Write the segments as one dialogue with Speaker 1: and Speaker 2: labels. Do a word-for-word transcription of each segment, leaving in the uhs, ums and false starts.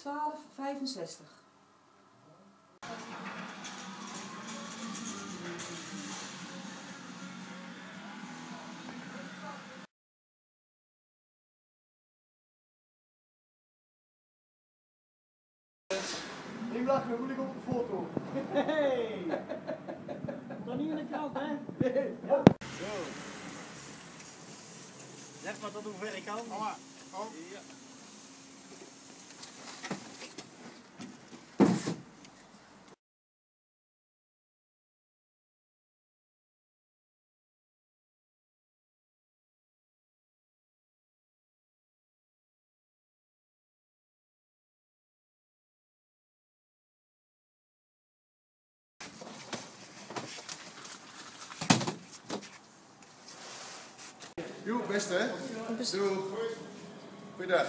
Speaker 1: twaalf vijfenzestig.
Speaker 2: Niet lachen, moet ik op de foto.
Speaker 3: Hey! Dan niet in de krant, hè?
Speaker 2: Ja.
Speaker 3: Zo. Zeg maar tot hoever ik kan.
Speaker 2: Mama, kom.
Speaker 3: Ja.
Speaker 2: Jo, beste hè? Doei. Goeiedag.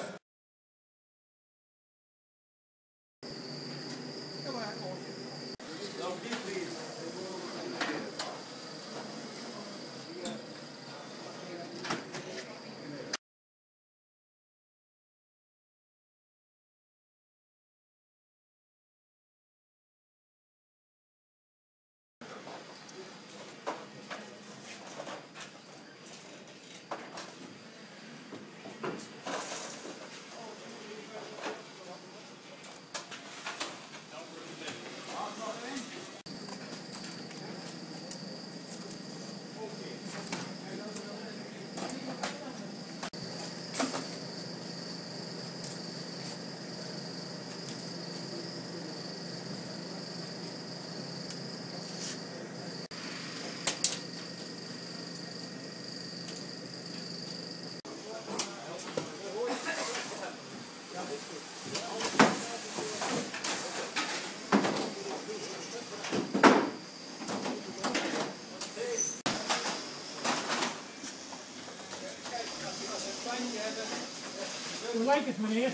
Speaker 3: Hoe lijkt het, meneer?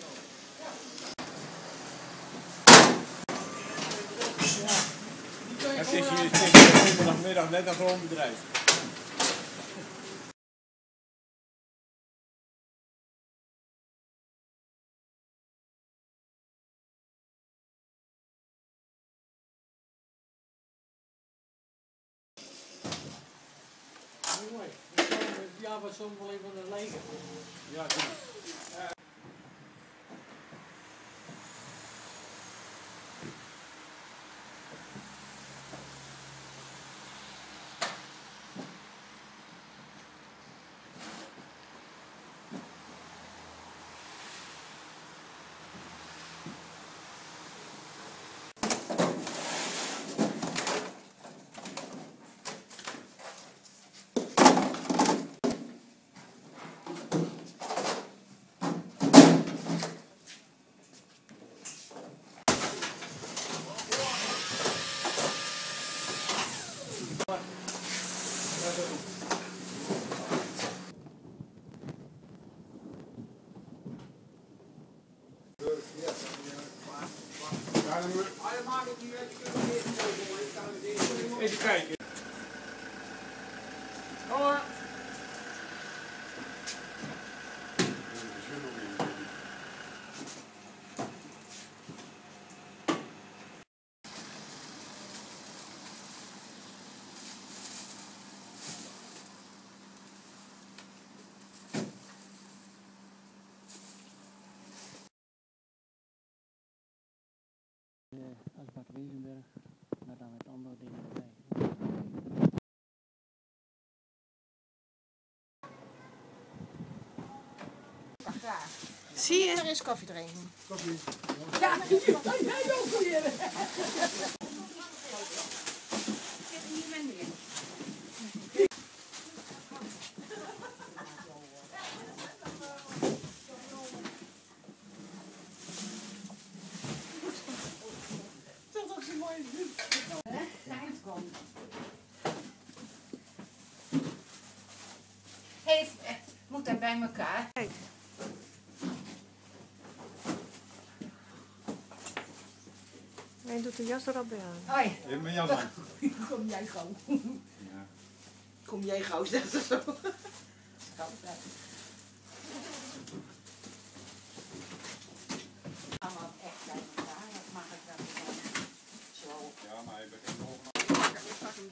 Speaker 4: Het is hier donderdagmiddag net een gewoon bedrijf.
Speaker 3: Mooi. Ja, wat soms wel even een leger.
Speaker 4: Ja, doe. Even kijken.
Speaker 3: Hallo. Als Bad Wezenberg, maar dan met andere dingen erbij.
Speaker 1: Graag.
Speaker 5: Zie je?
Speaker 1: Er is koffie drinken.
Speaker 2: Koffie.
Speaker 1: Ja, jij ook weer.
Speaker 5: Toch ook zo mooi.
Speaker 1: Hey, moet dat bij elkaar?
Speaker 5: Kijk. Hij doet de jas er al bij aan.
Speaker 1: Hoi.
Speaker 4: Even mijn jas aan.
Speaker 1: Kom jij gauw.
Speaker 4: Ja.
Speaker 5: Kom jij gauw, zegt ze zo.
Speaker 1: allemaal echt bij elkaar. Dat mag ik wel. Zo.
Speaker 4: Ja, maar hij begint nog.
Speaker 1: Ik pak hem